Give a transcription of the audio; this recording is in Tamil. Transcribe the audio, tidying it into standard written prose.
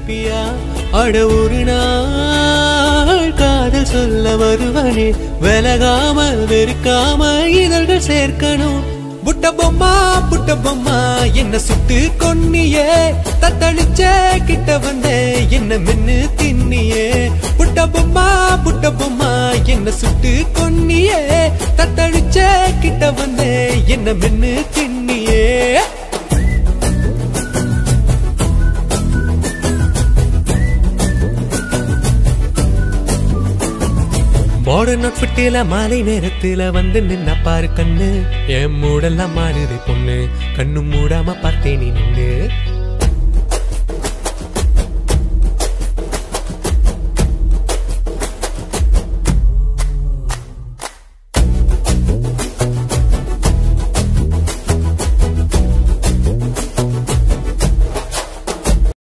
இருப்பியா அட ஒரு நாள் காதல் சொல்ல வருவனே விலகாமல் வெறுக்காம இதழ்கள் சேர்க்கணும் புட்ட பொம்மா என்ன சுட்டு கொன்னியே தத்தளிச்சே கிட்ட வந்தே என்ன மென்னு தின்னியே புட்ட பொம்மா என்ன சுட்டு கொன்னியே தத்தளிச்சே கிட்ட வந்தே என்ன மென்னு தின்னியே மாடர்ன் அவுட்ஃபிட்டில மாலை நேரத்துல வந்து நின்னா பாரு கண்ணு என் மூடெல்லாம் மாறுது பொண்ணு கண்ணு மூடாம பார்த்தேன் நின்னு